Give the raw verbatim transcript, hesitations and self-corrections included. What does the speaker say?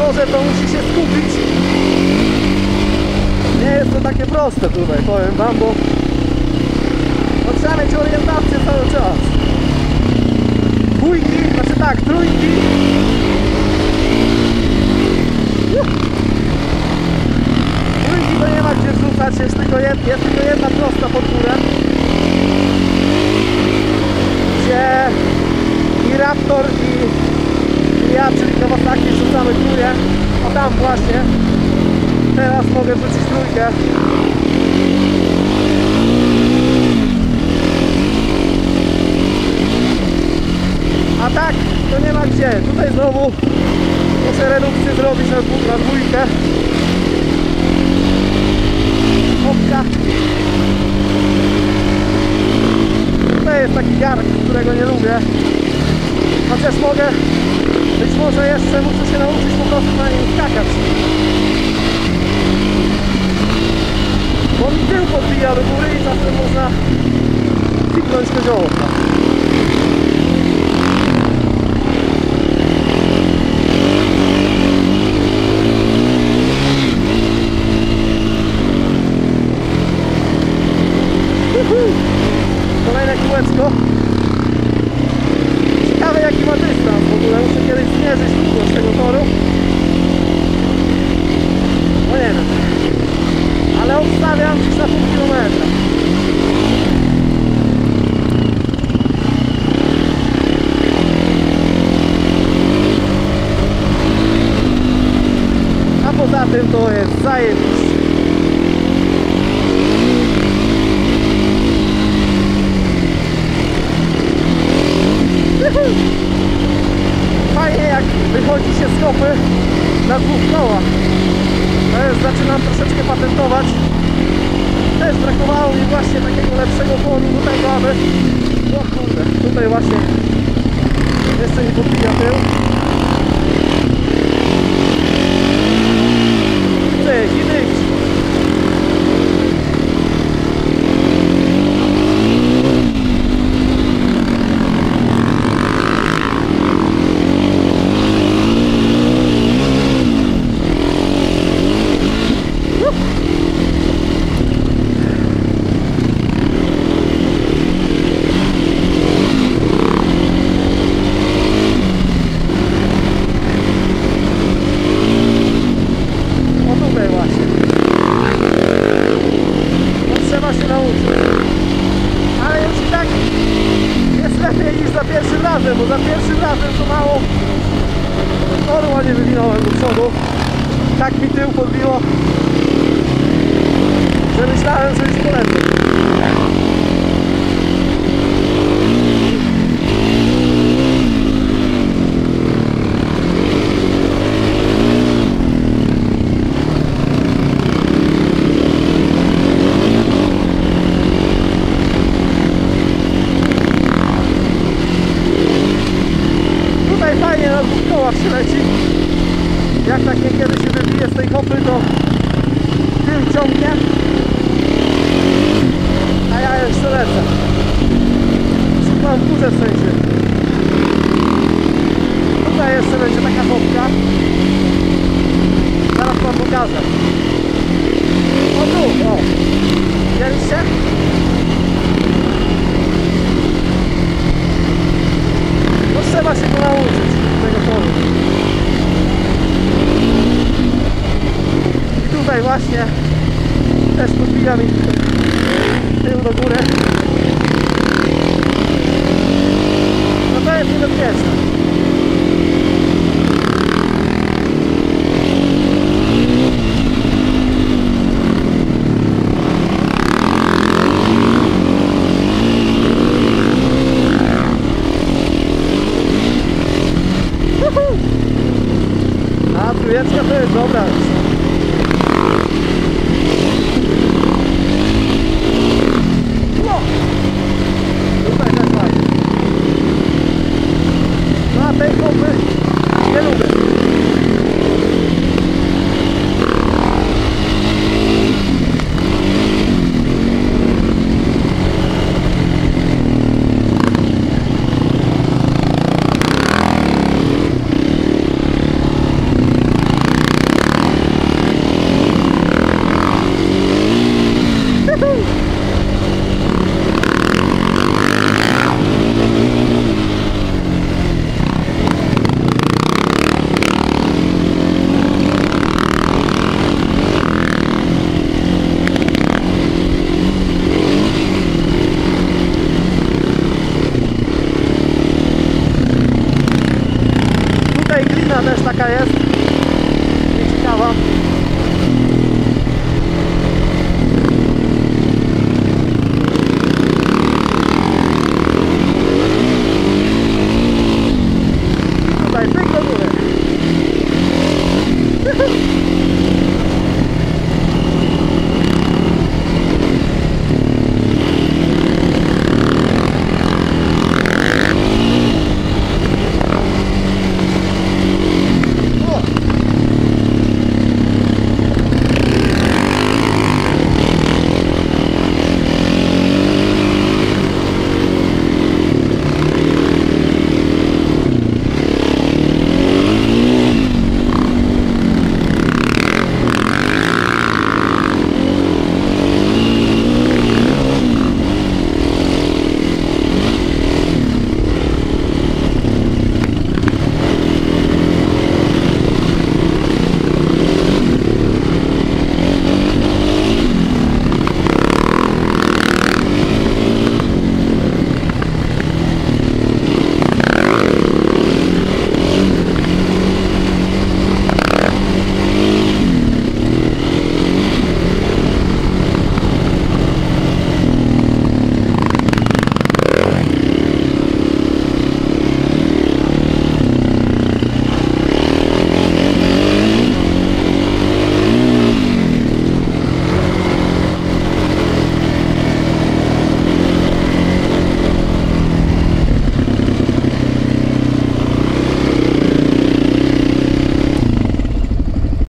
torze to musi się skupić. Nie jest to takie proste tutaj, powiem wam, bo no, trzeba mieć orientację cały czas. Dwójki, znaczy tak, trójki. Trójki to nie ma gdzie wrzucać, jest tylko, jed, jest tylko jedna prosta pod górę, gdzie i Raptor i, i ja, czyli Kawasaki, rzucamy trójkę, a tam właśnie teraz mogę wrzucić trójkę. A tak to nie ma gdzie. Tutaj znowu muszę redukcję zrobić na, na dwójkę. Hopka. Tutaj jest taki gark, którego nie lubię. Chociaż mogę, być może jeszcze muszę się nauczyć po prostu na nim skakać. Bo mi tył podbija do góry i czasem można kliknąć kozioło. Kolejne kółeczko. Ciekawe jaki ma dystans w ogóle. Muszę kiedyś zmierzyć długość tego toru. No nie wiem. Ale obstawiam gdzieś na pół kilometra. A poza tym to jest zajebiście. Fajnie jak wychodzi się z kopy na dwóch kołach. To jest, zaczynam troszeczkę patentować. Też brakowało mi właśnie takiego lepszego polu do tego, aby... O kurde, tutaj właśnie jeszcze nie podbija tył. Tyk i tyk. Bo za pierwszym razem to mało orła nie wywinąłem do przodu. Tak mi tył podbiło, że myślałem, że już polecę. Fajnie na dwóch kołach się leci. Jak tak niekiedy się wybije z tej hopy, to tył ciągnie, a ja jeszcze lecę. Szukam w górze w sensie. Tutaj jeszcze będzie taka hopka. Zaraz wam pokażę. O tu, o. Widzieliście? No trzeba się go nauczyć tego toru. I tutaj właśnie też podbija mi tył do góry. No to jest niebezpieczne.